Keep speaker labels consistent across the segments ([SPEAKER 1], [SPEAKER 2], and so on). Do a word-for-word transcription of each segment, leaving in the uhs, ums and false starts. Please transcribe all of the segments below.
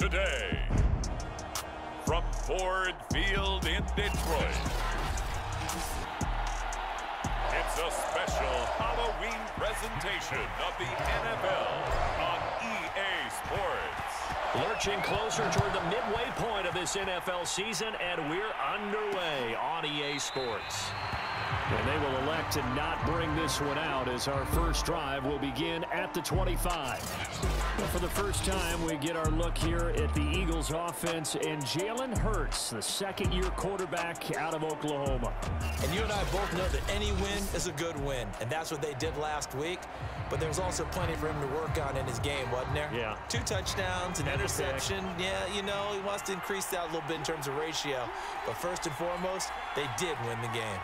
[SPEAKER 1] today, from Ford Field in Detroit, it's a special Halloween presentation of the N F L on E A Sports.
[SPEAKER 2] Lurching closer toward the midway point of this N F L season, and we're underway on E A Sports. And they will elect to not bring this one out as our first drive will begin at the twenty-five. Well, for the first time, we get our look here at the Eagles offense and Jalen Hurts, the second-year quarterback out of Oklahoma.
[SPEAKER 3] And you and I both know that any win is a good win, and that's what they did last week. But there was also plenty for him to work on in his game, wasn't there?
[SPEAKER 2] Yeah.
[SPEAKER 3] Two touchdowns, an interception. Yeah, you know, he wants to increase that a little bit in terms of ratio. But first and foremost, they did win the game.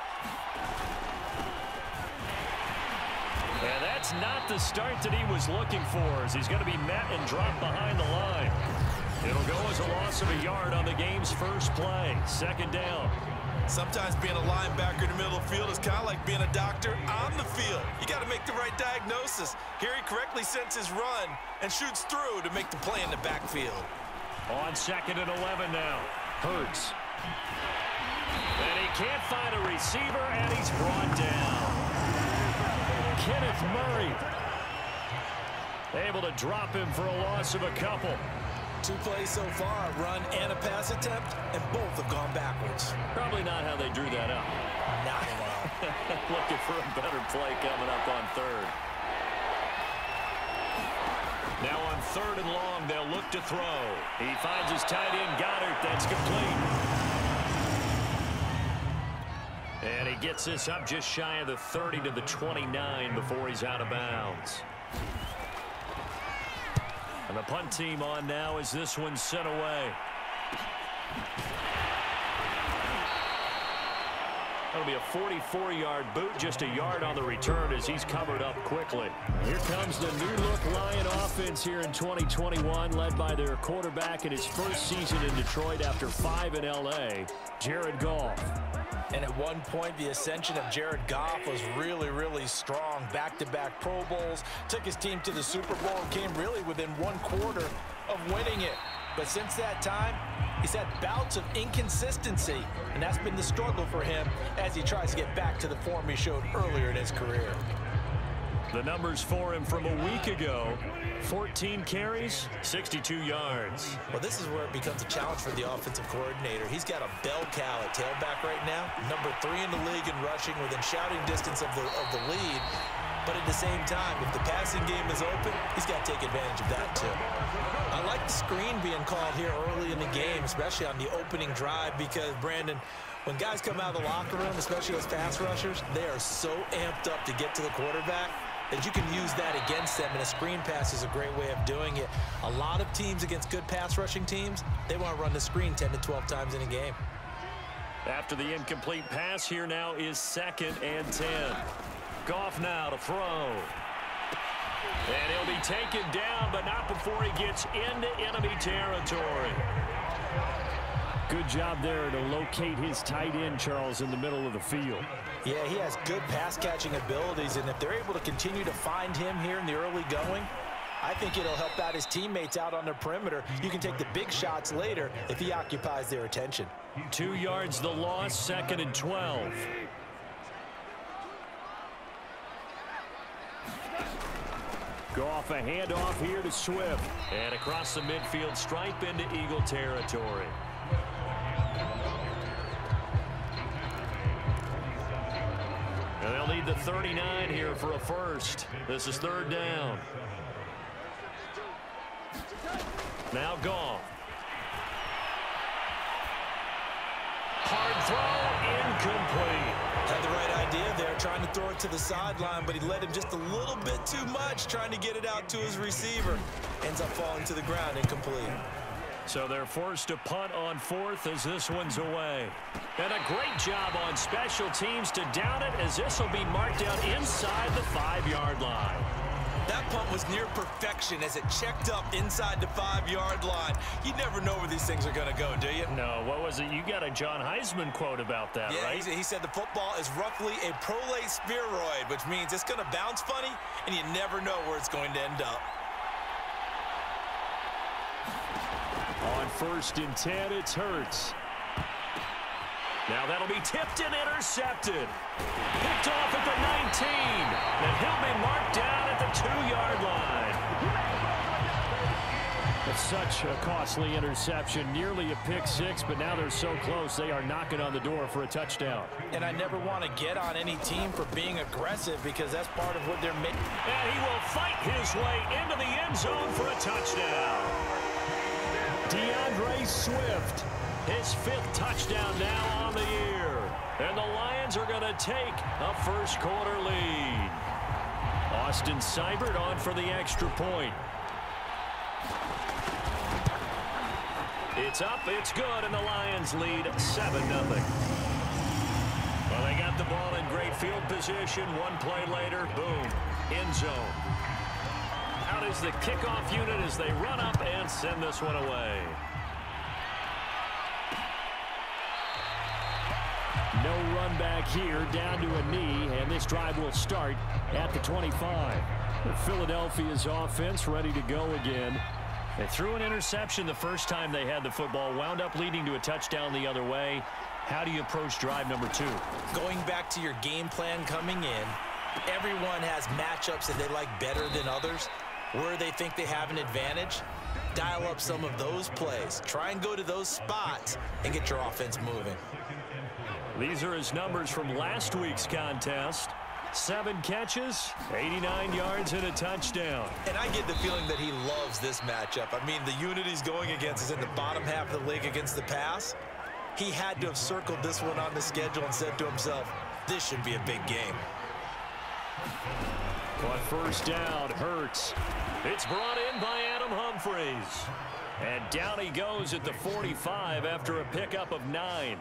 [SPEAKER 2] And that's not the start that he was looking for, as he's going to be met and dropped behind the line. It'll go as a loss of a yard on the game's first play. Second down.
[SPEAKER 3] Sometimes being a linebacker in the middle of the field is kind of like being a doctor on the field. You got to make the right diagnosis. Here he correctly sends his run and shoots through to make the play in the backfield.
[SPEAKER 2] On second and eleven now. Hurts. And he can't find a receiver, and he's brought down. Kenneth Murray able to drop him for a loss of a couple.
[SPEAKER 3] Two plays so far, a run and a pass attempt, and both have gone backwards.
[SPEAKER 2] Probably not how they drew that up.
[SPEAKER 3] Not at all.
[SPEAKER 2] Looking for a better play coming up on third. Now on third and long, they'll look to throw. He finds his tight end, Goddard. That's complete. And he gets this up just shy of the thirty to the twenty-nine before he's out of bounds. And the punt team on now as this one's sent away. That'll be a forty-four yard boot, just a yard on the return as he's covered up quickly. Here comes the new-look Lion offense here in twenty twenty-one, led by their quarterback in his first season in Detroit after five in L A, Jared Goff.
[SPEAKER 3] And at one point, the ascension of Jared Goff was really, really strong. Back-to-back Pro Bowls, took his team to the Super Bowl, and came really within one quarter of winning it. But since that time, he's had bouts of inconsistency, and that's been the struggle for him as he tries to get back to the form he showed earlier in his career.
[SPEAKER 2] The numbers for him from a week ago, fourteen carries, sixty-two yards.
[SPEAKER 3] Well, this is where it becomes a challenge for the offensive coordinator. He's got a bell cow at tailback right now, number three in the league in rushing, within shouting distance of the, of the lead. But at the same time, if the passing game is open, he's got to take advantage of that too. I like the screen being called here early in the game, especially on the opening drive, because, Brandon, when guys come out of the locker room, especially those pass rushers, they are so amped up to get to the quarterback that you can use that against them, and a screen pass is a great way of doing it. A lot of teams against good pass rushing teams, they want to run the screen ten to twelve times in a game.
[SPEAKER 2] After the incomplete pass, here now is second and ten. Goff now to throw. And he'll be taken down, but not before he gets into enemy territory. Good job there to locate his tight end, Charles, in the middle of the field.
[SPEAKER 3] Yeah, he has good pass-catching abilities, and if they're able to continue to find him here in the early going, I think it'll help out his teammates out on the perimeter. You can take the big shots later if he occupies their attention.
[SPEAKER 2] Two yards the loss, second and twelve. Goff, a handoff here to Swift. And across the midfield stripe into Eagle territory. And they'll need the thirty-nine here for a first. This is third down. Now Goff. Hard throw, incomplete.
[SPEAKER 3] Had the right idea there, trying to throw it to the sideline, but he led him just a little bit too much, trying to get it out to his receiver. Ends up falling to the ground, incomplete.
[SPEAKER 2] So they're forced to punt on fourth as this one's away. And a great job on special teams to down it, as this will be marked out inside the five-yard line.
[SPEAKER 3] That punt was near perfection as it checked up inside the five-yard line. You never know where these things are going to go, do you?
[SPEAKER 2] No, what was it? You got a John Heisman quote about that,
[SPEAKER 3] yeah,
[SPEAKER 2] right?
[SPEAKER 3] He said the football is roughly a prolate spheroid, which means it's going to bounce funny, and you never know where it's going to end up.
[SPEAKER 2] first and ten. It's Hurts. Now that'll be tipped and intercepted. Picked off at the nineteen. And he'll be marked down at the two-yard line. It's such a costly interception. Nearly a pick six, but now they're so close they are knocking on the door for a touchdown.
[SPEAKER 3] And I never want to get on any team for being aggressive because that's part of what they're making.
[SPEAKER 2] And he will fight his way into the end zone for a touchdown. DeAndre Swift. His fifth touchdown now on the year. And the Lions are going to take a first quarter lead. Austin Seibert on for the extra point. It's up, it's good, and the Lions lead seven nothing. Well, they got the ball in great field position. One play later, boom, end zone. Out is the kickoff unit as they run up and send this one away. No run back here, down to a knee, and this drive will start at the twenty-five. Philadelphia's offense ready to go again. They threw an interception the first time they had the football, wound up leading to a touchdown the other way. How do you approach drive number two?
[SPEAKER 3] Going back to your game plan coming in, everyone has matchups that they like better than others. Where they think they have an advantage, dial up some of those plays. Try and go to those spots and get your offense moving.
[SPEAKER 2] These are his numbers from last week's contest. Seven catches, eighty-nine yards, and a touchdown.
[SPEAKER 3] And I get the feeling that he loves this matchup. I mean, the unit he's going against is in the bottom half of the league against the pass. He had to have circled this one on the schedule and said to himself, this should be a big game.
[SPEAKER 2] On first down, Hurts. It's brought in by Adam Humphries. And down he goes at the forty-five after a pickup of nine.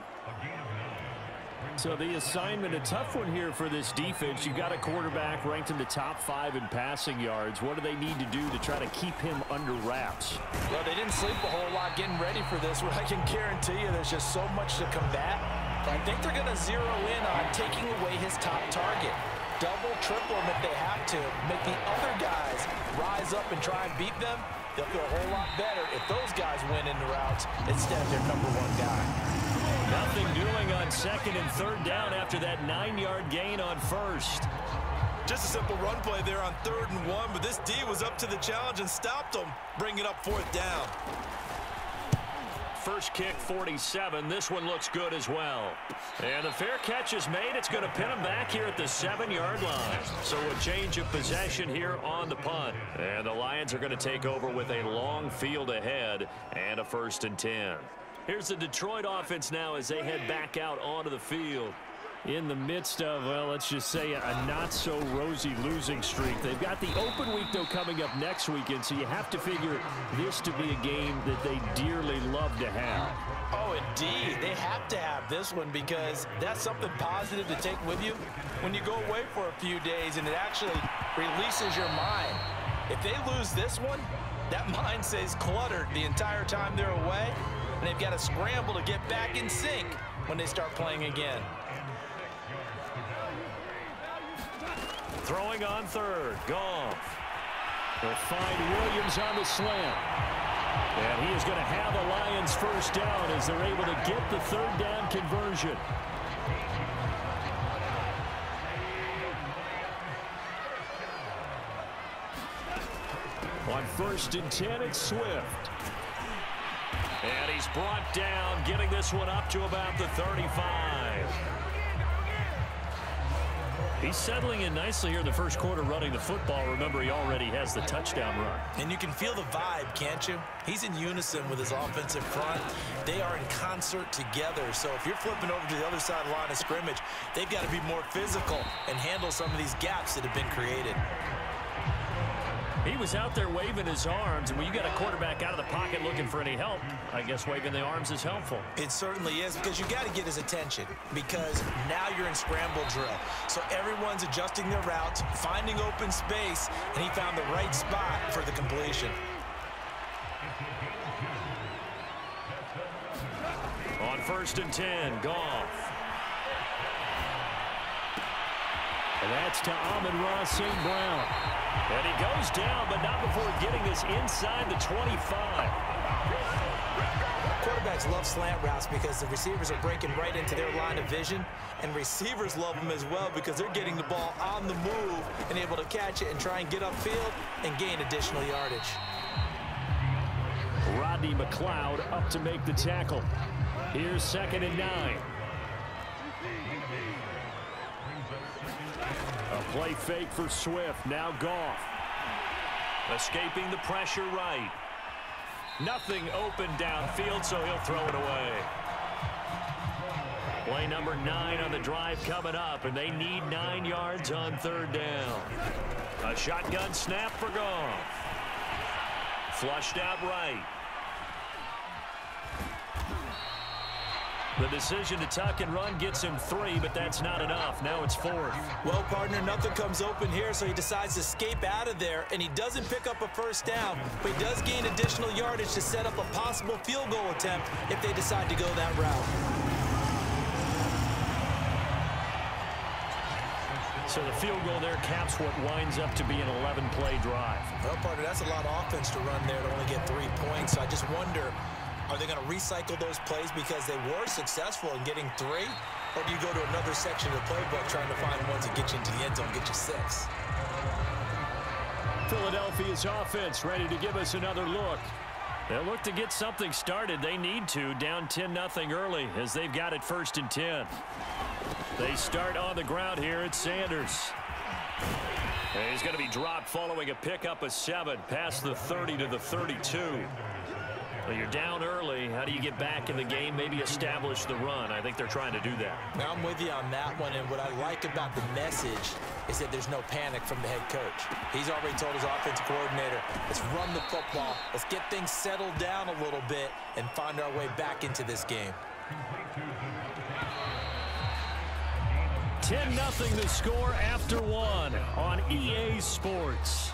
[SPEAKER 2] So the assignment, a tough one here for this defense. You've got a quarterback ranked in the top five in passing yards. What do they need to do to try to keep him under wraps?
[SPEAKER 3] Well, they didn't sleep a whole lot getting ready for this. Well, I can guarantee you there's just so much to combat. I think they're going to zero in on taking away his top target. Double, triple him if they have to. Make the other guys rise up and try and beat them. They'll feel a whole lot better if those guys win in the routes instead of their number one guy.
[SPEAKER 2] Nothing doing on second and third down after that nine-yard gain on first.
[SPEAKER 3] Just a simple run play there on third and one, but this D was up to the challenge and stopped them, bringing up fourth down.
[SPEAKER 2] First kick, forty-seven. This one looks good as well. And the fair catch is made. It's going to pin him back here at the seven-yard line. So a change of possession here on the punt. And the Lions are going to take over with a long field ahead and a first and ten. Here's the Detroit offense now as they head back out onto the field. In the midst of, well, let's just say a not-so-rosy losing streak. They've got the open week, though, coming up next weekend, so you have to figure this to be a game that they dearly love to have.
[SPEAKER 3] Oh, indeed. They have to have this one because that's something positive to take with you when you go away for a few days, and it actually releases your mind. If they lose this one, that mind stays cluttered the entire time they're away, and they've got to scramble to get back in sync when they start playing again.
[SPEAKER 2] Throwing on third, Goff. They'll find Williams on the slant. And he is going to have the Lions first down as they're able to get the third down conversion. On first and ten, it's Swift. And he's brought down, getting this one up to about the thirty-five. He's settling in nicely here in the first quarter running the football. Remember, he already has the touchdown run.
[SPEAKER 3] And you can feel the vibe, can't you? He's in unison with his offensive front. They are in concert together. So if you're flipping over to the other side of the line of scrimmage, they've got to be more physical and handle some of these gaps that have been created.
[SPEAKER 2] He was out there waving his arms, and when you got a quarterback out of the pocket looking for any help, I guess waving the arms is helpful.
[SPEAKER 3] It certainly is, because you got to get his attention, because now you're in scramble drill. So everyone's adjusting their routes, finding open space, and he found the right spot for the completion.
[SPEAKER 2] On first and ten, Goff. And that's to Amon-Ra Saint Brown. And he goes down, but not before getting this inside the twenty-five.
[SPEAKER 3] quarterbacks love slant routes because the receivers are breaking right into their line of vision, and receivers love them as well because they're getting the ball on the move and able to catch it and try and get upfield and gain additional yardage.
[SPEAKER 2] Rodney McLeod up to make the tackle. Here's second and nine. A play fake for Swift. Now Goff. Escaping the pressure right. Nothing open downfield, so he'll throw it away. Play number nine on the drive coming up, and they need nine yards on third down. A shotgun snap for Goff. Flushed out right. The decision to tuck and run gets him three, but that's not enough. Now it's fourth.
[SPEAKER 3] Well, partner, nothing comes open here, so he decides to escape out of there, and he doesn't pick up a first down, but he does gain additional yardage to set up a possible field goal attempt if they decide to go that route.
[SPEAKER 2] So the field goal there caps what winds up to be an eleven play drive.
[SPEAKER 3] Well, partner, that's a lot of offense to run there to only get three points. So I just wonder, are they going to recycle those plays because they were successful in getting three? Or do you go to another section of the playbook trying to find ones that get you into the end zone and get you six?
[SPEAKER 2] Philadelphia's offense ready to give us another look. They'll look to get something started. They need to, down ten nothing early as they've got it first and ten. They start on the ground here at Sanders. And he's going to be dropped following a pickup of seven past the thirty to the thirty-two. Well, you're down early. How do you get back in the game? Maybe establish the run. I think they're trying to do that.
[SPEAKER 3] Now, I'm with you on that one, and what I like about the message is that there's no panic from the head coach. He's already told his offensive coordinator, let's run the football, let's get things settled down a little bit and find our way back into this game.
[SPEAKER 2] ten nothing the score after one on E A Sports.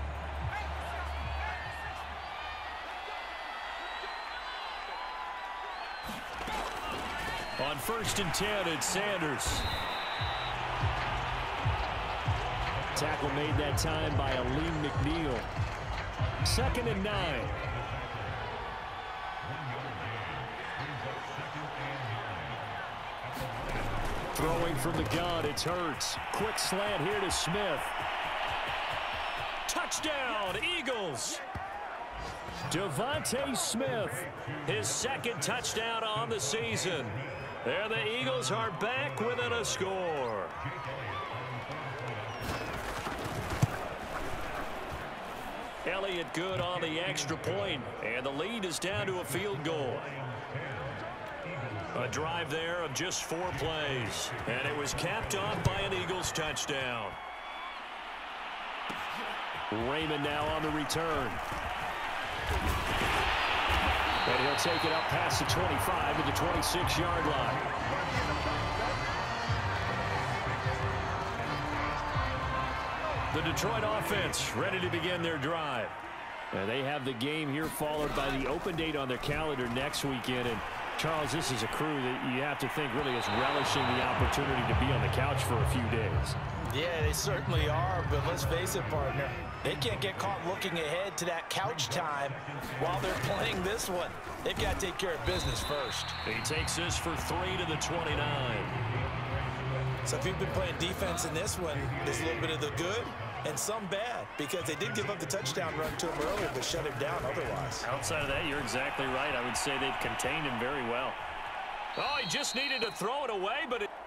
[SPEAKER 2] On first and ten, it's Sanders. Tackle made that time by Aleem McNeil. Second and nine. Throwing from the gun, it's Hurts. Quick slant here to Smith. Touchdown, Eagles! Devontae Smith, his second touchdown on the season. There the Eagles are back within a score. Elliott good on the extra point, and the lead is down to a field goal. A drive there of just four plays, and it was capped off by an Eagles touchdown. Raymond now on the return. And he'll take it up past the twenty-five to the twenty-six yard line. The Detroit offense ready to begin their drive. And they have the game here followed by the open date on their calendar next weekend. And Charles, this is a crew that you have to think really is relishing the opportunity to be on the couch for a few days.
[SPEAKER 3] Yeah, they certainly are, but let's face it, partner. They can't get caught looking ahead to that couch time while they're playing this one. They've got to take care of business first.
[SPEAKER 2] He takes this for three to the twenty-nine.
[SPEAKER 3] So if you've been playing defense in this one, there's a little bit of the good and some bad, because they did give up the touchdown run to him earlier, but shut him down otherwise.
[SPEAKER 2] Outside of that, you're exactly right. I would say they've contained him very well. Oh, he just needed to throw it away, but it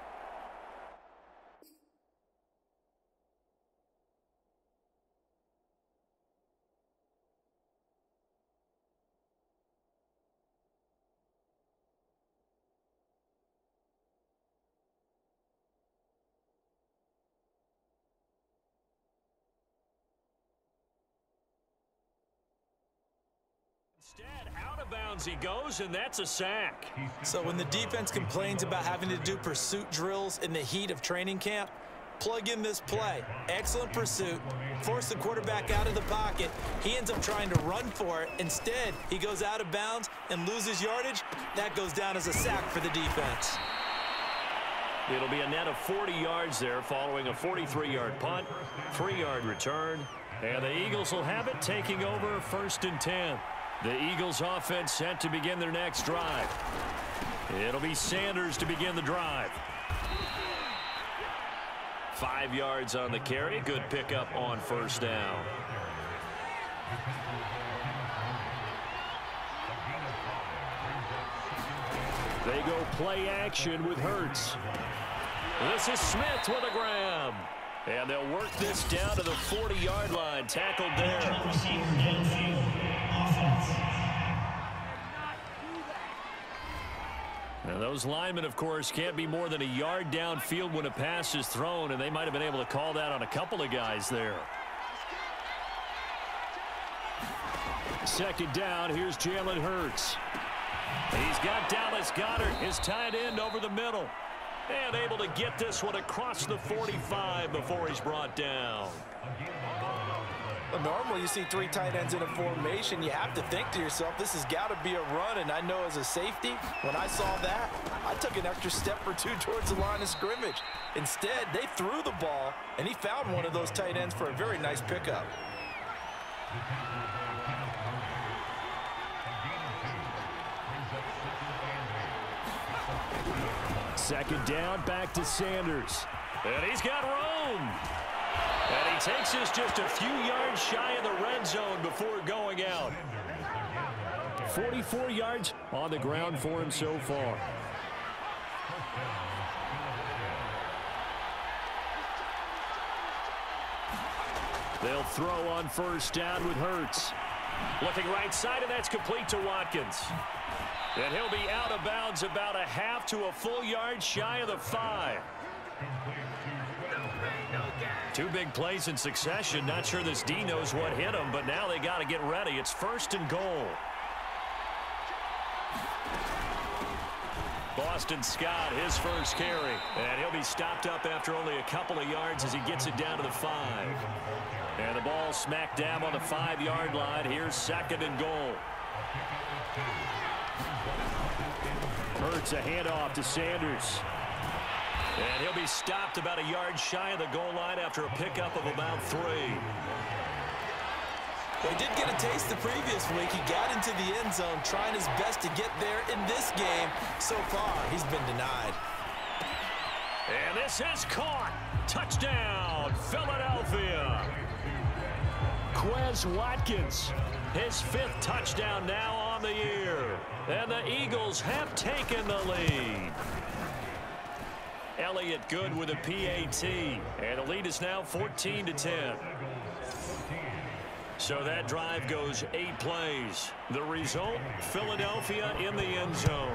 [SPEAKER 2] Instead, out of bounds he goes, and that's a sack.
[SPEAKER 3] So when the defense complains about having to do pursuit drills in the heat of training camp, plug in this play. Excellent pursuit. Force the quarterback out of the pocket. He ends up trying to run for it. Instead, he goes out of bounds and loses yardage. That goes down as a sack for the defense.
[SPEAKER 2] It'll be a net of forty yards there following a forty-three yard punt, three yard return. And the Eagles will have it taking over first and ten. The Eagles offense set to begin their next drive. It'll be Sanders to begin the drive. Five yards on the carry. Good pickup on first down. They go play action with Hurts. This is Smith with a grab. And they'll work this down to the forty-yard line. Tackled there. And those linemen, of course, can't be more than a yard downfield when a pass is thrown, and they might have been able to call that on a couple of guys there. Second down, here's Jalen Hurts. He's got Dallas Goedert, his tight end, over the middle. And able to get this one across the forty-five before he's brought down.
[SPEAKER 4] Well, normally you see three tight ends in a formation, you have to think to yourself, this has got to be a run. And I know as a safety, when I saw that, I took an extra step or two towards the line of scrimmage. Instead, they threw the ball, and he found one of those tight ends for a very nice pickup.
[SPEAKER 2] Second down, back to Sanders. And he's got room. And he takes us just a few yards shy of the red zone before going out. forty-four yards on the ground for him so far. They'll throw on first down with Hurts. Looking right side, and that's complete to Watkins. And he'll be out of bounds about a half to a full yard shy of the five. Two big plays in succession. Not sure this D knows what hit him, but now they got to get ready. It's first and goal. Boston Scott, his first carry. And he'll be stopped up after only a couple of yards as he gets it down to the five. And the ball smack dab on the five-yard line. Here's second and goal. Hurts a handoff to Sanders. And he'll be stopped about a yard shy of the goal line after a pickup of about three.
[SPEAKER 4] Well, he did get a taste the previous week. He got into the end zone trying his best to get there in this game. So far, he's been denied.
[SPEAKER 2] And this is caught. Touchdown, Philadelphia. Quez Watkins, his fifth touchdown now on the year. And the Eagles have taken the lead. Elliott good with a P A T. And the lead is now fourteen to ten. So that drive goes eight plays. The result, Philadelphia in the end zone.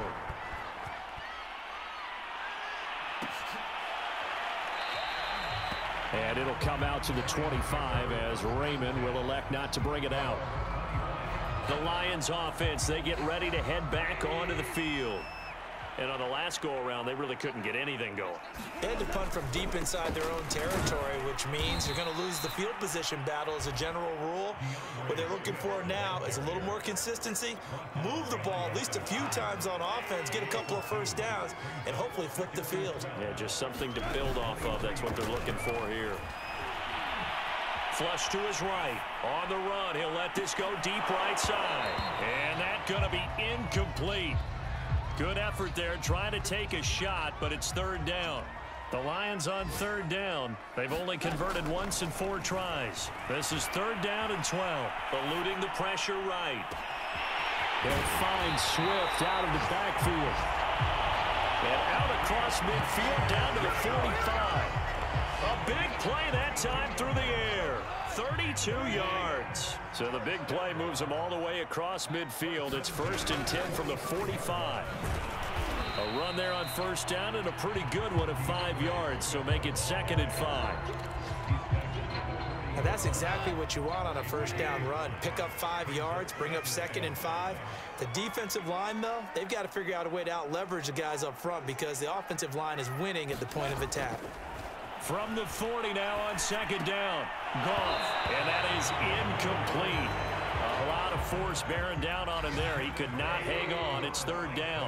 [SPEAKER 2] And it'll come out to the twenty-five as Raymond will elect not to bring it out. The Lions offense, they get ready to head back onto the field. And on the last go-around, they really couldn't get anything going.
[SPEAKER 3] They had to punt from deep inside their own territory, which means you're going to lose the field position battle as a general rule. What they're looking for now is a little more consistency, move the ball at least a few times on offense, get a couple of first downs, and hopefully flip the field.
[SPEAKER 2] Yeah, just something to build off of. That's what they're looking for here. Flush to his right. On the run, he'll let this go deep right side. And that's going to be incomplete. Good effort there, trying to take a shot, but it's third down. The Lions on third down. They've only converted once in four tries. This is third down and twelve. Eluding the pressure right. They'll find Swift out of the backfield. And out across midfield down to the forty-five. A big play that time through the air. thirty-two yards. So the big play moves them all the way across midfield. It's first and ten from the forty-five. A run there on first down and a pretty good one at five yards. So make it second and five.
[SPEAKER 3] Now that's exactly what you want on a first down run. Pick up five yards, bring up second and five. The defensive line, though, they've got to figure out a way to out-leverage the guys up front because the offensive line is winning at the point of attack.
[SPEAKER 2] From the forty now on second down. Goff, and that is incomplete. A lot of force bearing down on him there. He could not hang on. It's third down.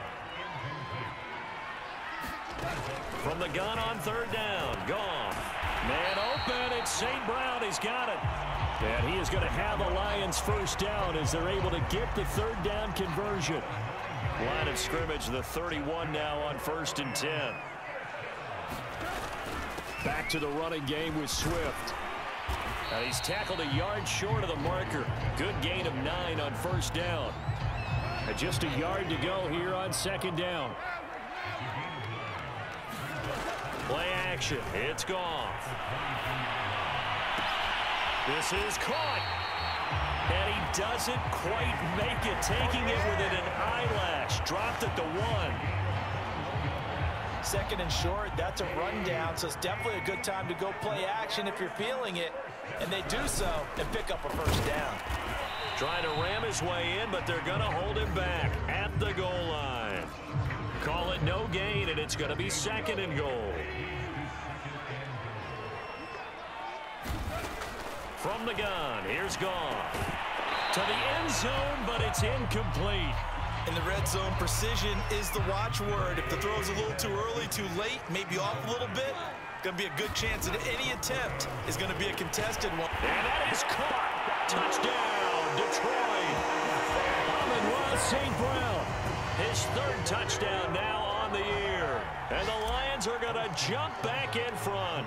[SPEAKER 2] From the gun on third down. Goff. Man open. It's Saint Brown. He's got it. And he is going to have a Lions first down as they're able to get the third down conversion. Line of scrimmage, the thirty-one now on first and ten. Back to the running game with Swift. Now he's tackled a yard short of the marker. Good gain of nine on first down. And just a yard to go here on second down. Play action. It's gone. This is caught. And he doesn't quite make it. Taking it within an eyelash. Dropped at the one.
[SPEAKER 4] Second and short, that's a rundown, so it's definitely a good time to go play action if you're feeling it. And they do so and pick up a first down.
[SPEAKER 2] Trying to ram his way in, but they're going to hold him back at the goal line. Call it no gain, and it's going to be second and goal. From the gun, here's Goff. To the end zone, but it's incomplete.
[SPEAKER 3] In the red zone, precision is the watchword. If the throw's a little too early, too late, maybe off a little bit, going to be a good chance that any attempt is going to be a contested one.
[SPEAKER 2] And that is caught. Touchdown, Detroit. Amon-Ra Saint Brown. His third touchdown now on the year. And the Lions are going to jump back in front.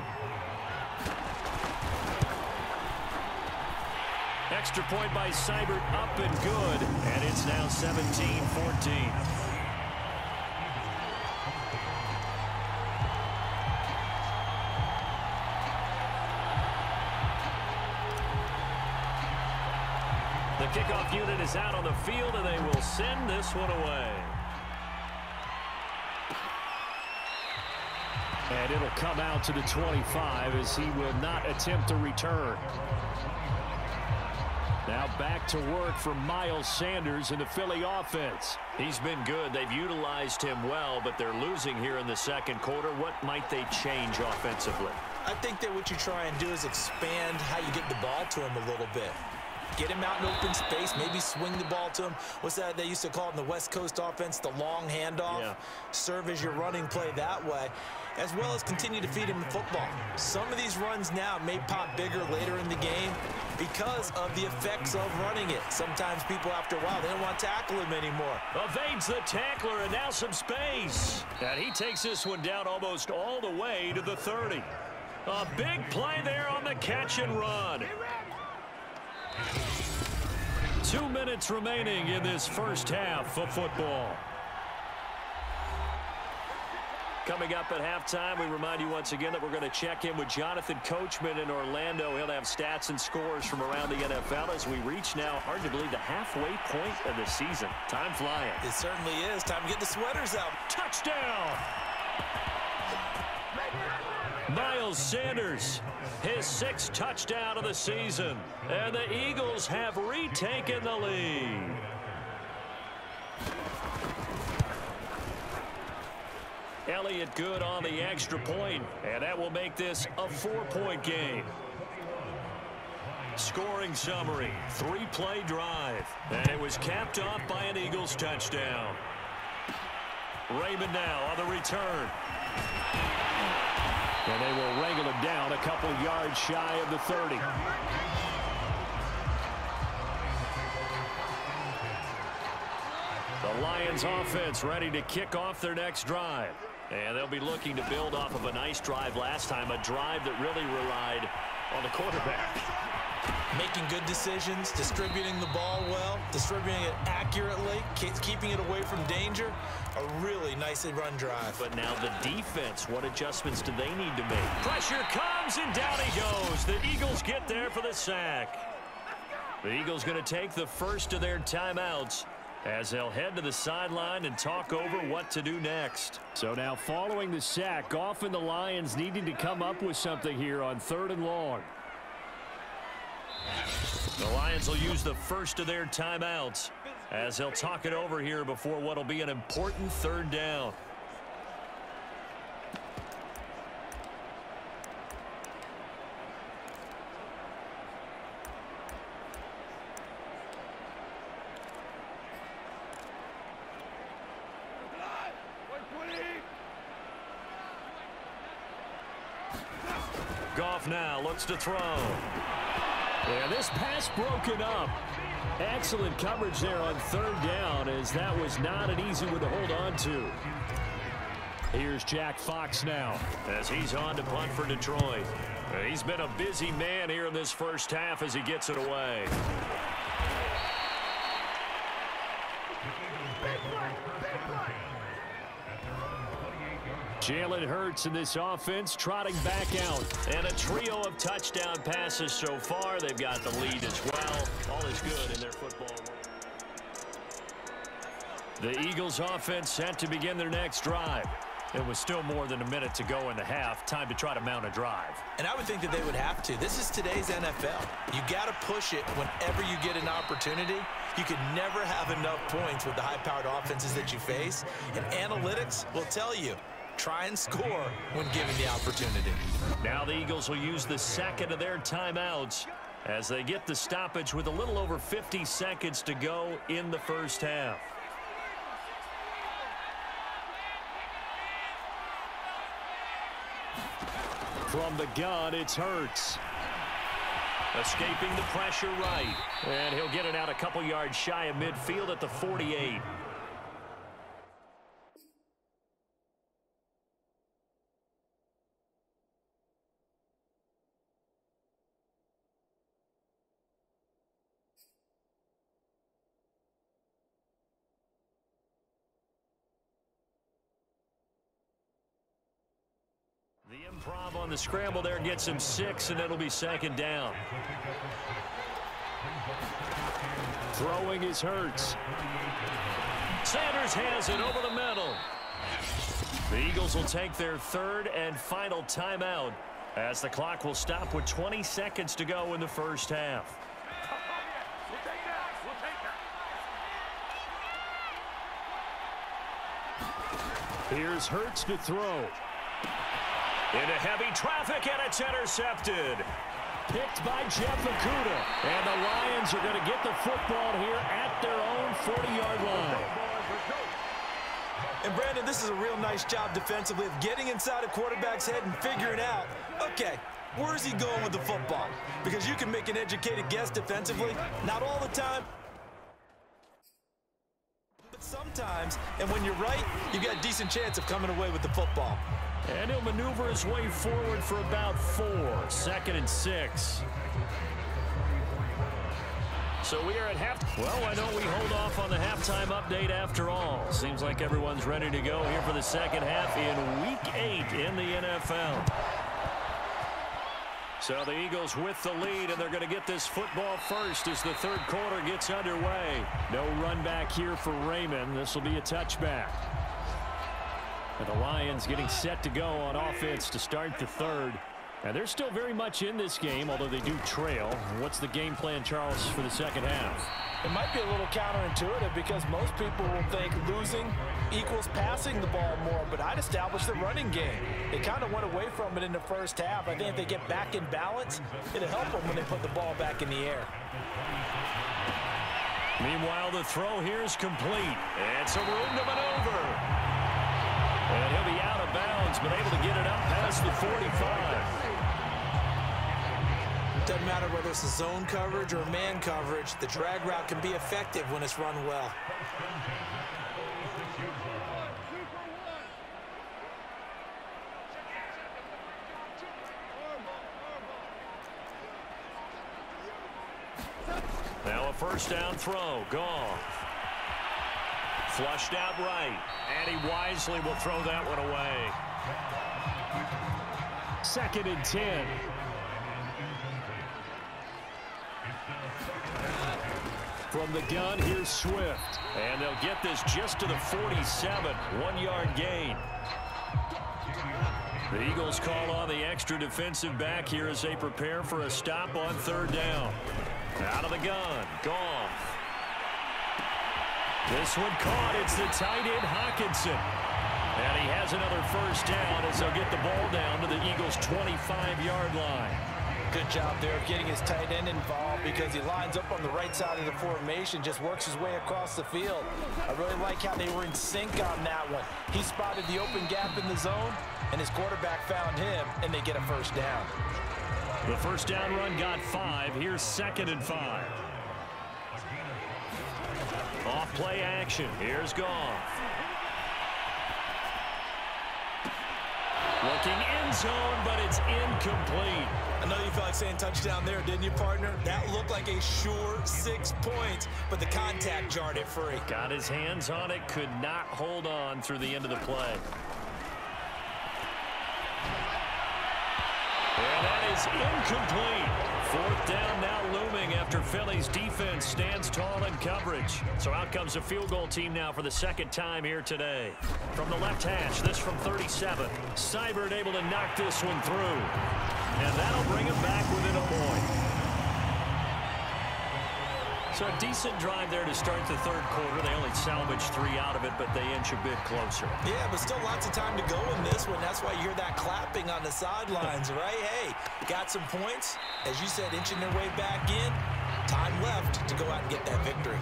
[SPEAKER 2] Extra point by Seibert, up and good. And it's now seventeen fourteen. The kickoff unit is out on the field, and they will send this one away. And it'll come out to the twenty-five as he will not attempt to return. Now back to work for Miles Sanders in the Philly offense. He's been good. They've utilized him well, but they're losing here in the second quarter. What might they change offensively?
[SPEAKER 3] I think that what you try and do is expand how you get the ball to him a little bit. Get him out in open space, maybe swing the ball to him. What's that they used to call it in the West Coast offense, the long handoff? Yeah. Serve as your running play that way, as well as continue to feed him the football. Some of these runs now may pop bigger later in the game because of the effects of running it. Sometimes people, after a while, they don't want to tackle him anymore.
[SPEAKER 2] Evades the tackler, and now some space. And he takes this one down almost all the way to the thirty. A big play there on the catch and run. Two minutes remaining in this first half of football. Coming up at halftime, we remind you once again that we're going to check in with Jonathan Coachman in Orlando. He'll have stats and scores from around the N F L as we reach now, hard to believe, the halfway point of the season. Time flying.
[SPEAKER 3] It certainly is. Time to get the sweaters out.
[SPEAKER 2] Touchdown! Miles Sanders, his sixth touchdown of the season. And the Eagles have retaken the lead. Elliott good on the extra point, and that will make this a four-point game. Scoring summary, three-play drive, and it was capped off by an Eagles touchdown. Raymond now on the return. And they will wrangle him down a couple yards shy of the thirty. The Lions offense ready to kick off their next drive. And they'll be looking to build off of a nice drive last time, a drive that really relied on the quarterback.
[SPEAKER 3] Making good decisions, distributing the ball well, distributing it accurately, keeping it away from danger. A really nicely run drive.
[SPEAKER 2] But now the defense, what adjustments do they need to make? Pressure comes, and down he goes. The Eagles get there for the sack. The Eagles going to take the first of their timeouts as they'll head to the sideline and talk over what to do next. So now following the sack, Goff and the Lions needing to come up with something here on third and long. The Lions will use the first of their timeouts as they'll talk it over here before what will be an important third down. Goff now looks to throw. Yeah, this pass broken up. Excellent coverage there on third down, as that was not an easy one to hold on to. Here's Jack Fox now as he's on to punt for Detroit. He's been a busy man here in this first half as he gets it away. Jalen Hurts in this offense trotting back out. And a trio of touchdown passes so far. They've got the lead as well. All is good in their football. The Eagles offense set to begin their next drive. It was still more than a minute to go in the half. Time to try to mount a drive.
[SPEAKER 3] And I would think that they would have to. This is today's N F L. You got to push it whenever you get an opportunity. You can never have enough points with the high-powered offenses that you face. And analytics will tell you, try and score when given the opportunity.
[SPEAKER 2] Now the Eagles will use the second of their timeouts as they get the stoppage with a little over fifty seconds to go in the first half. From the gun, it's Hurts. Escaping the pressure right. And he'll get it out a couple yards shy of midfield at the forty-eight. The improv on the scramble there gets him six, and it'll be second down. Throwing is Hurts. Sanders has it over the middle. The Eagles will take their third and final timeout as the clock will stop with twenty seconds to go in the first half. Here's Hurts to throw. Into heavy traffic, and it's intercepted. Picked by Jeff Okudah. And the Lions are going to get the football here at their own forty-yard line.
[SPEAKER 4] And, Brandon, this is a real nice job defensively of getting inside a quarterback's head and figuring out, okay, where is he going with the football? Because you can make an educated guess defensively. Not all the time, but sometimes. And when you're right, you've got a decent chance of coming away with the football.
[SPEAKER 2] And he'll maneuver his way forward for about four. Second and six. So we are at half. Well, why don't we hold off on the halftime update after all? Seems like everyone's ready to go here for the second half in week eight in the N F L. So the Eagles with the lead, and they're going to get this football first as the third quarter gets underway. No run back here for Raymond. This will be a touchback. And the Lions getting set to go on offense to start the third. And they're still very much in this game, although they do trail. What's the game plan, Charles, for the second half?
[SPEAKER 4] It might be a little counterintuitive because most people will think losing equals passing the ball more, but I'd establish the running game. They kind of went away from it in the first half. I think if they get back in balance, it'll help them when they put the ball back in the air.
[SPEAKER 2] Meanwhile, the throw here is complete. It's a room to maneuver. And he'll be out of bounds, but able to get it up past the forty-five.
[SPEAKER 3] Doesn't matter whether it's a zone coverage or man coverage, the drag route can be effective when it's run well.
[SPEAKER 2] Now a first down throw. Goff. Flushed out right. And he wisely will throw that one away. Second and ten. From the gun, here's Swift. And they'll get this just to the forty-seven. One-yard gain. The Eagles call on the extra defensive back here as they prepare for a stop on third down. Out of the gun. Goff. This one caught. It's the tight end, Hockenson. And he has another first down as they'll get the ball down to the Eagles' twenty-five-yard line.
[SPEAKER 4] Good job there of getting his tight end involved because he lines up on the right side of the formation, just works his way across the field. I really like how they were in sync on that one. He spotted the open gap in the zone, and his quarterback found him, and they get a first down.
[SPEAKER 2] The first down run got five. Here's second and five. Off play action. Here's Goff. Looking end zone, but it's incomplete.
[SPEAKER 3] I know you felt like saying touchdown there, didn't you, partner? That looked like a sure six points, but the contact jarred it free.
[SPEAKER 2] Got his hands on it, could not hold on through the end of the play. And that is incomplete. Fourth down now looming after Philly's defense stands tall in coverage. So out comes a field goal team now for the second time here today. From the left hash, this from thirty-seven. Seibert able to knock this one through. And that'll bring him back within a point. So a decent drive there to start the third quarter. They only salvaged three out of it, but they inch a bit closer.
[SPEAKER 3] Yeah, but still lots of time to go in this one. That's why you hear that clapping on the sidelines, right? Hey, got some points. As you said, inching their way back in. Time left to go out and get that victory.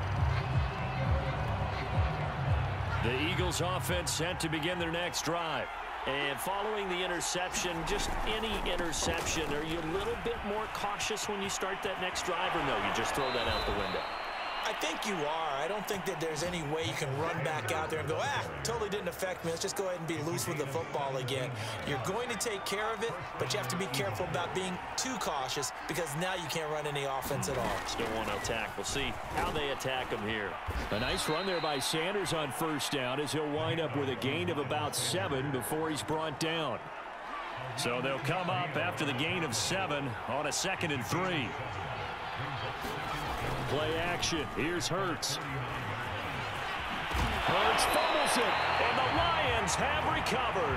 [SPEAKER 2] The Eagles offense set to begin their next drive. And following the interception, just any interception, are you a little bit more cautious when you start that next drive, or no, you just throw that out the window?
[SPEAKER 3] I think you are. I don't think that there's any way you can run back out there and go, ah, totally didn't affect me. Let's just go ahead and be loose with the football again. You're going to take care of it, but you have to be careful about being too cautious because now you can't run any offense at all.
[SPEAKER 2] Still want to attack. We'll see how they attack him here. A nice run there by Sanders on first down as he'll wind up with a gain of about seven before he's brought down. So they'll come up after the gain of seven on a second and three. Play action. Here's Hurts. Hurts fumbles it, and the Lions have recovered.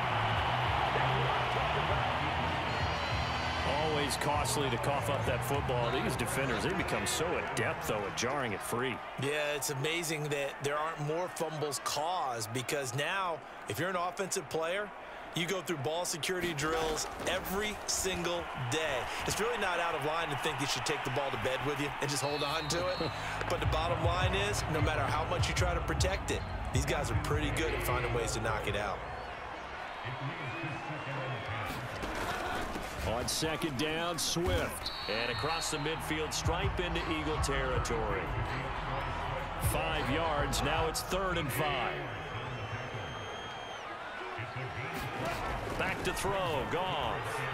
[SPEAKER 2] Always costly to cough up that football. These defenders, they become so adept, though, at jarring it free.
[SPEAKER 3] Yeah, it's amazing that there aren't more fumbles caused because now, if you're an offensive player, you go through ball security drills every single day. It's really not out of line to think you should take the ball to bed with you and just hold on to it. But the bottom line is, no matter how much you try to protect it, these guys are pretty good at finding ways to knock it out.
[SPEAKER 2] On second down, Swift. And across the midfield stripe into Eagle territory. Five yards. Now it's third and five. Back to throw. Goff.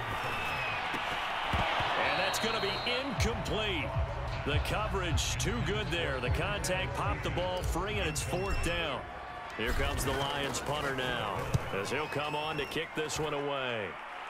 [SPEAKER 2] And that's going to be incomplete. The coverage too good there. The contact popped the ball free, and it's fourth down. Here comes the Lions punter now as he'll come on to kick this one away.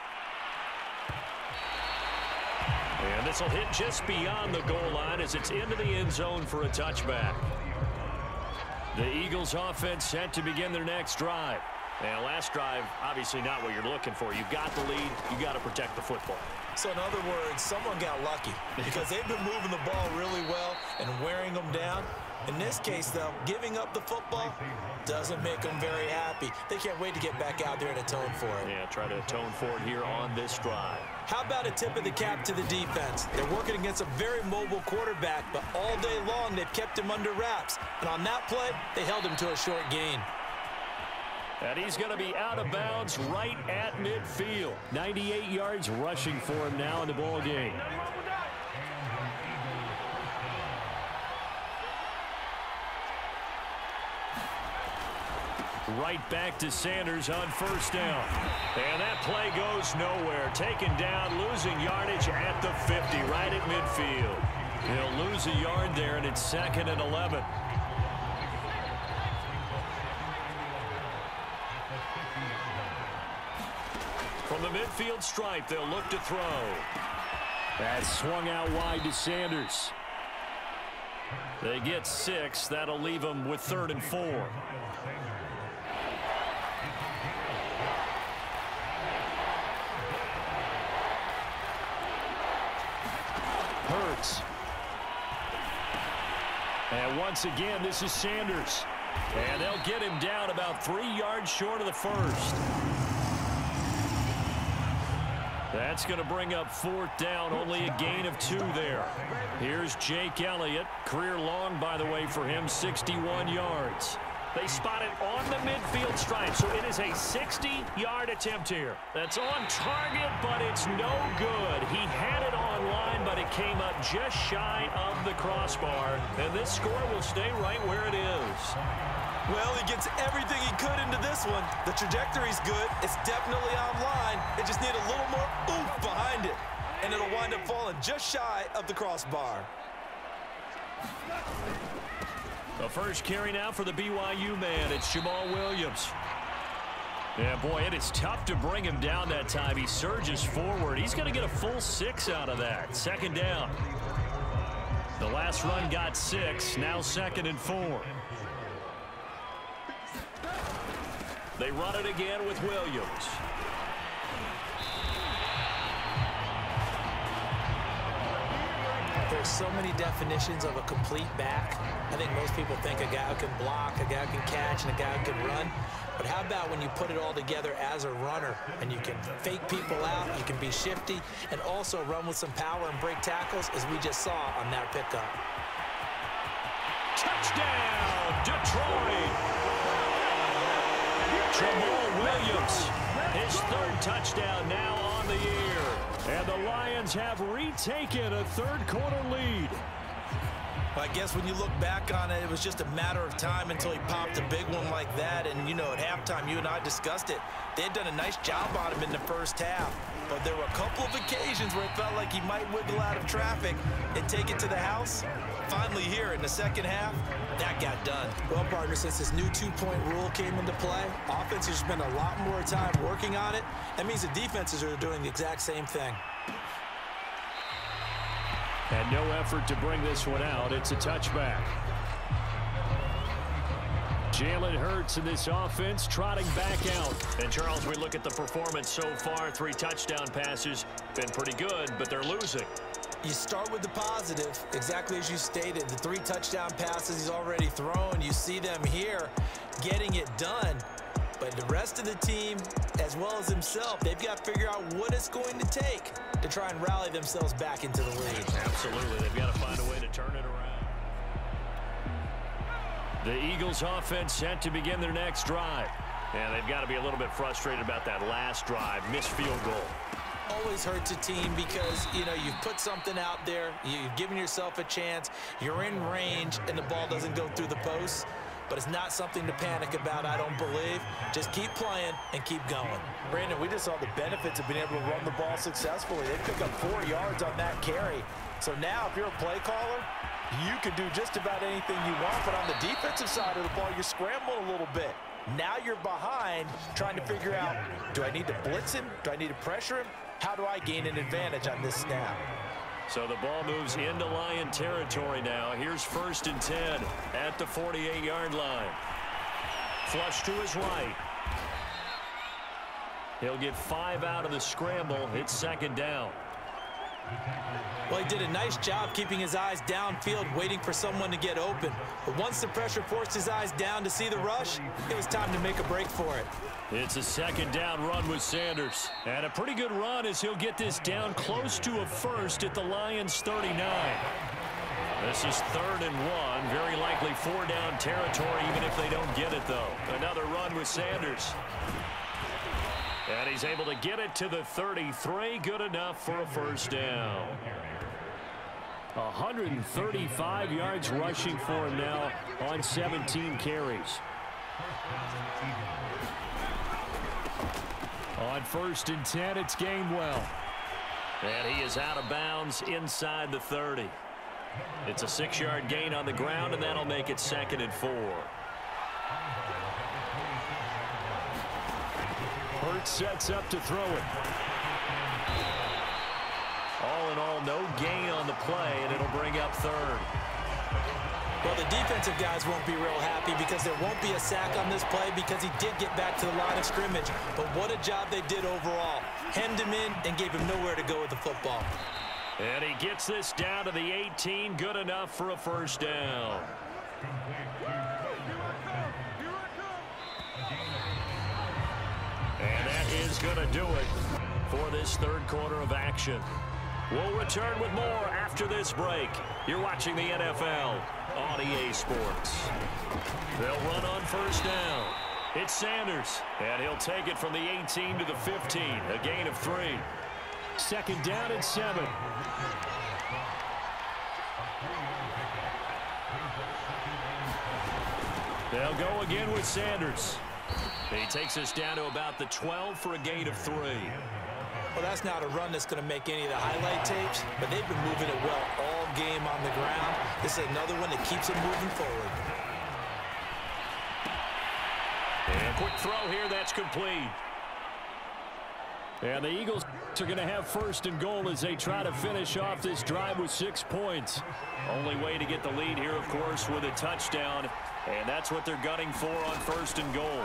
[SPEAKER 2] And this will hit just beyond the goal line as it's into the end zone for a touchback. The Eagles offense set to begin their next drive. And last drive, obviously not what you're looking for. You've got the lead. You've got to protect the football.
[SPEAKER 3] So in other words, someone got lucky because they've been moving the ball really well and wearing them down. In this case, though, giving up the football doesn't make them very happy. They can't wait to get back out there and atone for it.
[SPEAKER 2] Yeah, try to atone for it here on this drive.
[SPEAKER 3] How about a tip of the cap to the defense? They're working against a very mobile quarterback, but all day long they've kept him under wraps. And on that play, they held him to a short gain.
[SPEAKER 2] And he's going to be out of bounds right at midfield. ninety-eight yards rushing for him now in the ball game. Right back to Sanders on first down. And that play goes nowhere. Taken down, losing yardage at the fifty, right at midfield. He'll lose a yard there, and it's second and eleven. From the midfield stripe, they'll look to throw. That swung out wide to Sanders. They get six. That'll leave them with third and four. Hurts. And once again, this is Sanders. And they'll get him down about three yards short of the first. That's going to bring up fourth down, only a gain of two there. Here's Jake Elliott. Career long, by the way, for him, sixty-one yards. They spot it on the midfield stripe, so it is a sixty-yard attempt here. That's on target, but it's no good. He had it on line, but it came up just shy of the crossbar, and this score will stay right where it is.
[SPEAKER 4] Well, he gets everything he could into this one. The trajectory's good. It's definitely on line. It just needs a little more oomph behind it, and it'll wind up falling just shy of the crossbar.
[SPEAKER 2] The first carry now for the B Y U man. It's Jamal Williams. Yeah, boy, it is tough to bring him down that time. He surges forward. He's going to get a full six out of that. Second down. The last run got six. Now second and four. They run it again with Williams.
[SPEAKER 3] There's so many definitions of a complete back. I think most people think a guy who can block, a guy who can catch, and a guy who can run. But how about when you put it all together as a runner, and you can fake people out, you can be shifty, and also run with some power and break tackles, as we just saw on that pickup.
[SPEAKER 2] Touchdown, Detroit! Jamal Williams, his third touchdown now on the year. And the Lions have retaken a third-quarter lead.
[SPEAKER 4] I guess when you look back on it, it was just a matter of time until he popped a big one like that. And, you know, at halftime, you and I discussed it. They had done a nice job on him in the first half. But there were a couple of occasions where it felt like he might wiggle out of traffic and take it to the house. Finally here in the second half, that got done.
[SPEAKER 3] Well, partner, since this new two-point rule came into play, offenses spend a lot more time working on it. That means the defenses are doing the exact same thing.
[SPEAKER 2] And no effort to bring this one out. It's a touchback. Jalen Hurts in this offense trotting back out. And, Charles, we look at the performance so far. Three touchdown passes. Been pretty good, but they're losing.
[SPEAKER 3] You start with the positive, exactly as you stated. The three touchdown passes he's already thrown. You see them here getting it done. But the rest of the team, as well as himself, they've got to figure out what it's going to take to try and rally themselves back into the lead.
[SPEAKER 2] Absolutely. They've got to find a way to turn it around. The Eagles offense set to begin their next drive. And they've got to be a little bit frustrated about that last drive, missed field goal.
[SPEAKER 3] Always hurts a team because, you know, you've put something out there, you've given yourself a chance, you're in range, and the ball doesn't go through the posts. But it's not something to panic about, I don't believe. Just keep playing and keep going.
[SPEAKER 4] Brandon, we just saw the benefits of being able to run the ball successfully. They pick up four yards on that carry. So now, if you're a play caller, you can do just about anything you want. But on the defensive side of the ball, you're scrambling a little bit. Now you're behind, trying to figure out, do I need to blitz him? Do I need to pressure him? How do I gain an advantage on this snap?
[SPEAKER 2] So the ball moves into Lion territory now. Here's first and ten at the forty-eight yard line. Flush to his right. He'll get five out of the scramble. It's second down.
[SPEAKER 3] Well, he did a nice job keeping his eyes downfield, waiting for someone to get open. But once the pressure forced his eyes down to see the rush, it was time to make a break for it.
[SPEAKER 2] It's a second down run with Sanders. And a pretty good run as he'll get this down close to a first at the Lions thirty-nine. This is third and one. Very likely four down territory, even if they don't get it, though. Another run with Sanders. And he's able to get it to the thirty-three. Good enough for a first down. one hundred thirty-five yards rushing for him now on seventeen carries. On first and ten, it's Gainwell. And he is out of bounds inside the thirty. It's a six yard gain on the ground, and that'll make it second and four. Hurts sets up to throw it. All in all, no gain on the play, and it'll bring up third.
[SPEAKER 3] Well, the defensive guys won't be real happy because there won't be a sack on this play because he did get back to the line of scrimmage. But what a job they did overall. Hemmed him in and gave him nowhere to go with the football.
[SPEAKER 2] And he gets this down to the eighteen. Good enough for a first down. And that is going to do it for this third quarter of action. We'll return with more after this break. You're watching the N F L on E A Sports. They'll run on first down. It's Sanders, and he'll take it from the eighteen to the fifteen, a gain of three. Second down and seven. They'll go again with Sanders. He takes us down to about the twelve for a gain of three.
[SPEAKER 3] Well, that's not a run that's going to make any of the highlight tapes, but they've been moving it well all game on the ground. This is another one that keeps it moving forward.
[SPEAKER 2] And quick throw here, that's complete. And the Eagles are going to have first and goal as they try to finish off this drive with six points. Only way to get the lead here, of course, with a touchdown. And that's what they're gunning for on first and goal.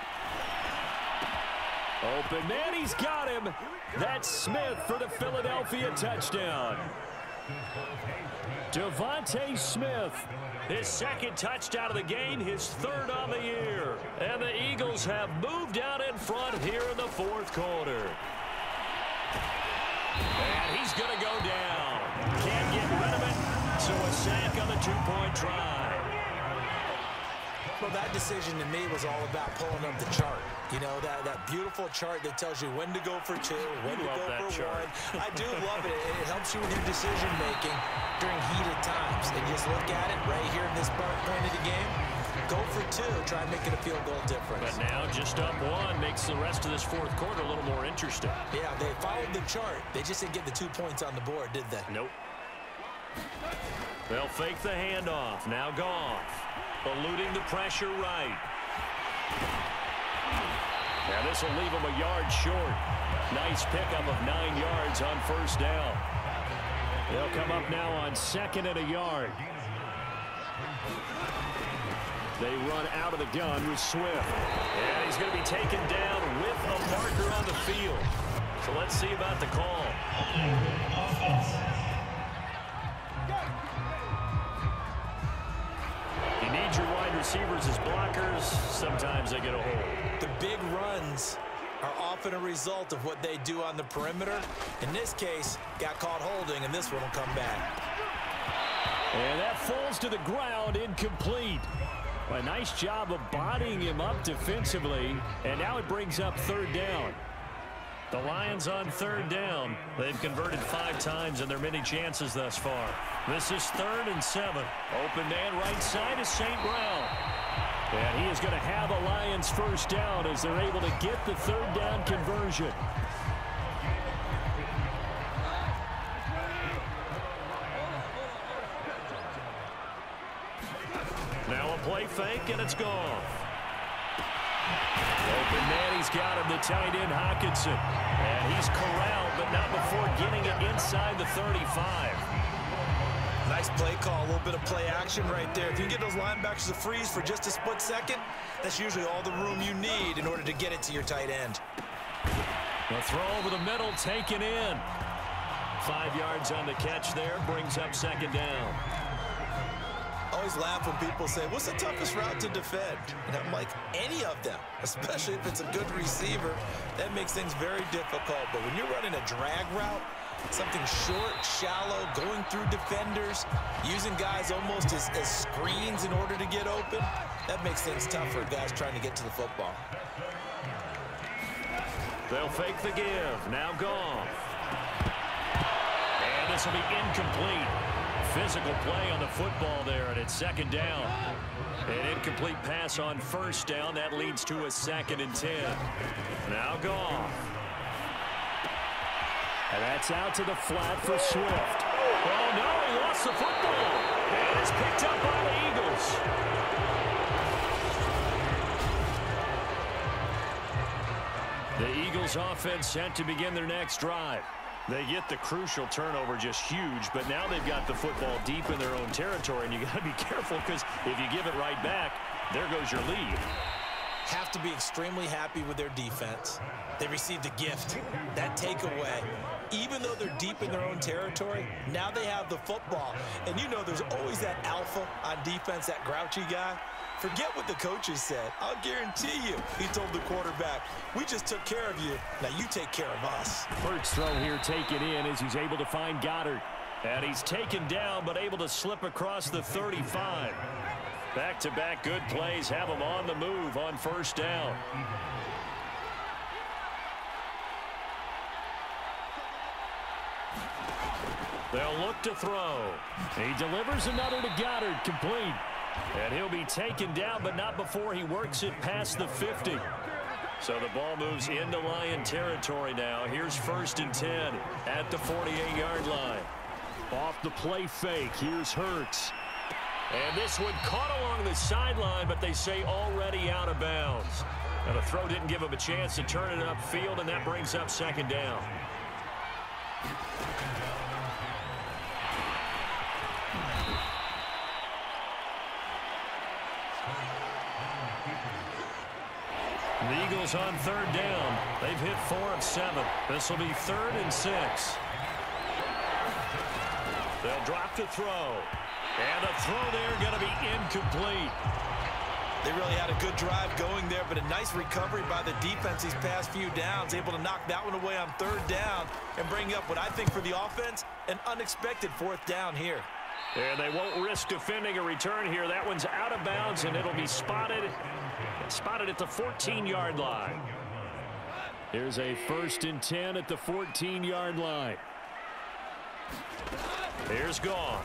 [SPEAKER 2] Open man, he's got him. That's Smith for the Philadelphia touchdown. Devontae Smith, his second touchdown of the game, his third on the year. And the Eagles have moved out in front here in the fourth quarter. And he's going to go down. Can't get rid of it, so a sack on the two-point try.
[SPEAKER 3] Well, that decision to me was all about pulling up the chart. You know, that, that beautiful chart that tells you when to go for two, when to go for chart. one. I do love it. It helps you with your decision-making during heated times. And just look at it right here in this point of the game. Go for two. Try and make it a field goal difference.
[SPEAKER 2] But now just up one makes the rest of this fourth quarter a little more interesting.
[SPEAKER 3] Yeah, they followed the chart. They just didn't get the two points on the board, did they?
[SPEAKER 2] Nope. They'll fake the handoff. Now Goff. Eluding the pressure right. Now this will leave him a yard short. Nice pickup of nine yards on first down. They'll come up now on second and a yard. They run out of the gun with Swift. And he's going to be taken down with a marker on the field. So let's see about the call. You need your wide receivers as blockers. Sometimes they get a hold.
[SPEAKER 3] The big runs are often a result of what they do on the perimeter. In this case, got caught holding, and this one will come back.
[SPEAKER 2] And that falls to the ground, incomplete. A nice job of bodying him up defensively, and now it brings up third down. The Lions on third down. They've converted five times in their many chances thus far. This is third and seven. Open man right side is Saint Brown. And he is going to have a Lions first down as they're able to get the third down conversion. Now a play fake, and it's gone. Open man, he's got him, the tight end Hockenson. And he's corralled, but not before getting it inside the thirty-five.
[SPEAKER 3] Nice play call, a little bit of play action right there. If you can get those linebackers to freeze for just a split second, that's usually all the room you need in order to get it to your tight end.
[SPEAKER 2] The throw over the middle, taken in. Five yards on the catch there, brings up second down.
[SPEAKER 3] I always laugh when people say, what's the toughest route to defend? And I'm like, any of them, especially if it's a good receiver. That makes things very difficult. But when you're running a drag route, something short, shallow, going through defenders, using guys almost as, as screens in order to get open, that makes things tough for guys trying to get to the football.
[SPEAKER 2] They'll fake the give. Now Goff. And this will be incomplete. Physical play on the football there, and it's second down. An incomplete pass on first down. That leads to a second and ten. Now Goff. And that's out to the flat for Swift. Oh, no, he lost the football. And it's picked up by the Eagles. The Eagles offense set to begin their next drive. They get the crucial turnover, just huge, but now they've got the football deep in their own territory, and you got to be careful because if you give it right back, there goes your lead.
[SPEAKER 3] Have to be extremely happy with their defense. They received a gift, that takeaway. Even though they're deep in their own territory, now they have the football. And you know there's always that alpha on defense, that grouchy guy. Forget what the coaches said. I'll guarantee you, he told the quarterback, we just took care of you. Now you take care of us.
[SPEAKER 2] First throw here taken in as he's able to find Goddard. And he's taken down but able to slip across the thirty-five. Back-to-back good plays have him on the move on first down. They'll look to throw. He delivers another to Goddard, complete. And he'll be taken down, but not before he works it past the fifty. So the ball moves into Lion territory now. Here's first and ten at the forty-eight yard line. Off the play fake, here's Hurts. And this one caught along the sideline, but they say already out of bounds. Now the throw didn't give him a chance to turn it upfield, and that brings up second down. The Eagles on third down. They've hit four of seven. This will be third and six. They'll drop to throw. And the throw there going to be incomplete.
[SPEAKER 3] They really had a good drive going there, but a nice recovery by the defense these past few downs, able to knock that one away on third down and bring up what I think for the offense, an unexpected fourth down here.
[SPEAKER 2] And they won't risk defending a return here. That one's out of bounds, and it'll be spotted, spotted at the fourteen yard line. Here's a first and ten at the fourteen yard line. Here's Gone.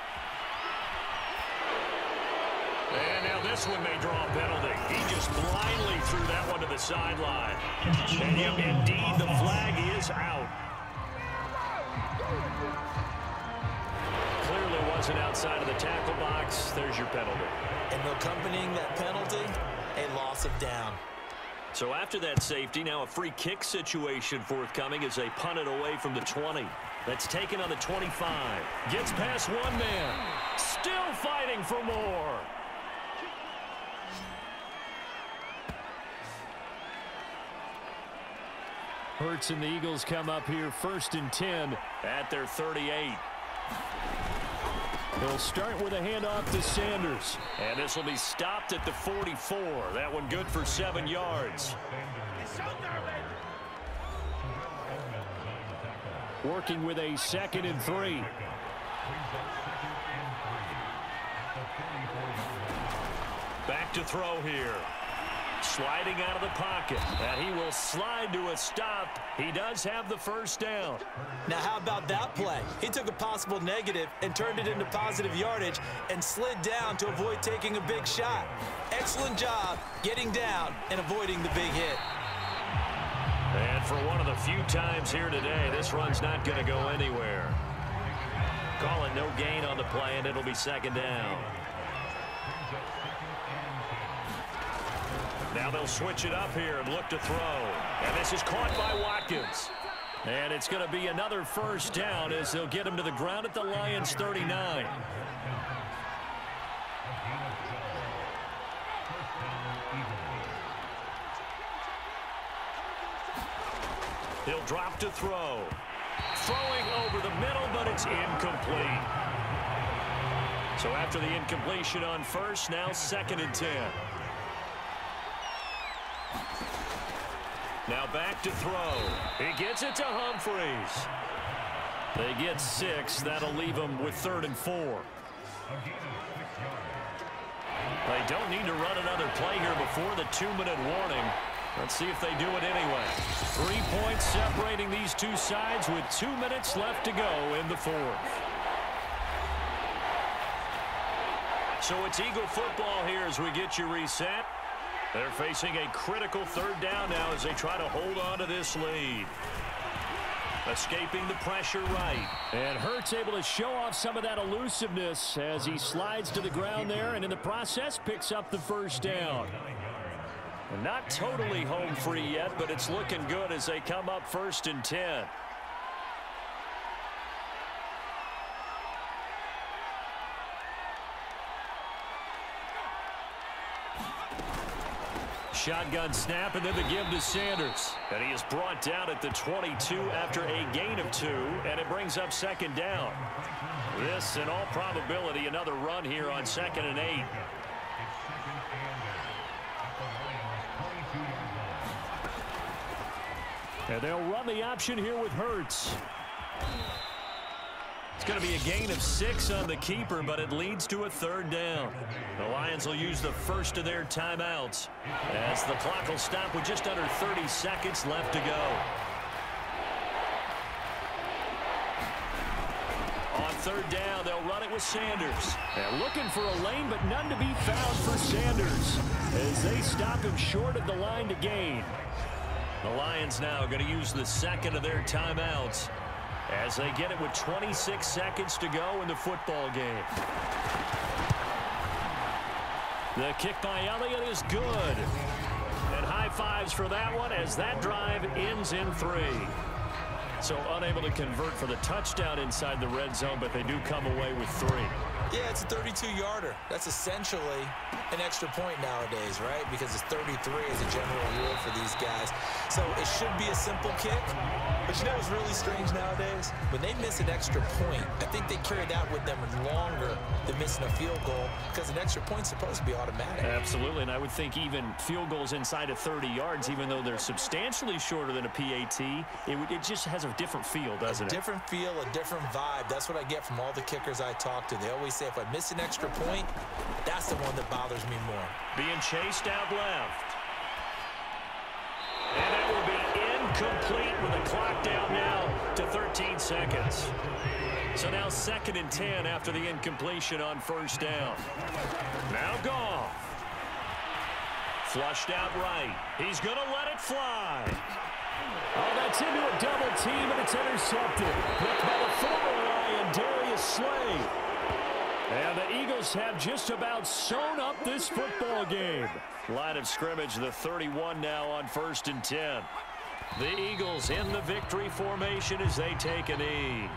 [SPEAKER 2] And now this one may draw a penalty. He just blindly threw that one to the sideline. And yep, indeed, the flag is out. Clearly wasn't outside of the tackle box. There's your penalty.
[SPEAKER 3] And accompanying that penalty, a loss of down.
[SPEAKER 2] So after that safety, now a free kick situation forthcoming as they punt it away from the twenty. That's taken on the twenty-five. Gets past one man. Still fighting for more. Hurts and the Eagles come up here first and ten at their thirty-eight. They'll start with a handoff to Sanders. And this will be stopped at the forty-four. That one good for seven yards. Working with a second and three. Back to throw here. Sliding out of the pocket. And he will slide to a stop. He does have the first down.
[SPEAKER 3] Now how about that play? He took a possible negative and turned it into positive yardage and slid down to avoid taking a big shot. Excellent job getting down and avoiding the big hit.
[SPEAKER 2] And for one of the few times here today, this run's not going to go anywhere. Call it no gain on the play, and it'll be second down. Now they'll switch it up here and look to throw. And this is caught by Watkins. And it's going to be another first down as they'll get him to the ground at the Lions thirty-nine. He'll drop to throw. Throwing over the middle, but it's incomplete. So after the incompletion on first, now second and ten. Now back to throw. He gets it to Humphreys. They get six. That'll leave them with third and four. They don't need to run another play here before the two-minute warning. Let's see if they do it anyway. Three points separating these two sides with two minutes left to go in the fourth. So it's Eagle football here as we get you reset. They're facing a critical third down now as they try to hold on to this lead. Escaping the pressure right. And Hurts able to show off some of that elusiveness as he slides to the ground there and in the process picks up the first down. And not totally home free yet, but it's looking good as they come up first and ten. Shotgun snap and then the give to Sanders. And he is brought down at the twenty-two after a gain of two, and it brings up second down. This, in all probability, another run here on second and eight. And they'll run the option here with Hurts. It's going to be a gain of six on the keeper, but it leads to a third down. The Lions will use the first of their timeouts as the clock will stop with just under thirty seconds left to go. On third down, they'll run it with Sanders. They're looking for a lane, but none to be found for Sanders as they stop him short of the line to gain. The Lions now going to use the second of their timeouts as they get it with twenty-six seconds to go in the football game. The kick by Elliott is good. And high fives for that one as that drive ends in three. So unable to convert for the touchdown inside the red zone, but they do come away with three.
[SPEAKER 3] Yeah, it's a thirty-two yarder. That's essentially an extra point nowadays, right? Because it's thirty-three as a general rule for these guys. So it should be a simple kick. But you know what's really strange nowadays? When they miss an extra point, I think they carry that with them longer than missing a field goal because an extra point's supposed to be automatic.
[SPEAKER 2] Absolutely, and I would think even field goals inside of thirty yards, even though they're substantially shorter than a P A T, it, would, it just has a different feel, doesn't it?
[SPEAKER 3] A different feel, a different vibe. That's what I get from all the kickers I talk to. They always say if I miss an extra point, that's the one that bothers me more.
[SPEAKER 2] Being chased out left. And that will be incomplete with the clock down now to thirteen seconds. So now second and ten after the incompletion on first down. Now Goff. Flushed out right. He's going to let it fly. Oh, that's into a double team, and it's intercepted. Picked by the former Lion, Darius Slay. And the Eagles have just about sewn up this football game. Line of scrimmage, the thirty-one now on first and ten. The Eagles in the victory formation as they take a knee.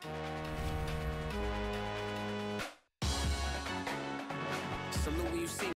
[SPEAKER 5] Salute when you see